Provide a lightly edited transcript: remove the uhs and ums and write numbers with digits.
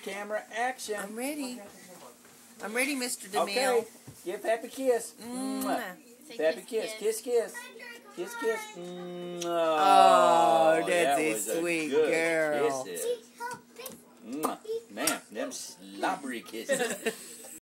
camera, action. I'm ready. I'm ready, Mr. DeMille. Okay, give Pappy a kiss. Mwah. Pappy kiss, kiss, kiss. Kiss, kiss. Oh, that's a was sweet good girl. Kisses. Man, them slobbery kisses.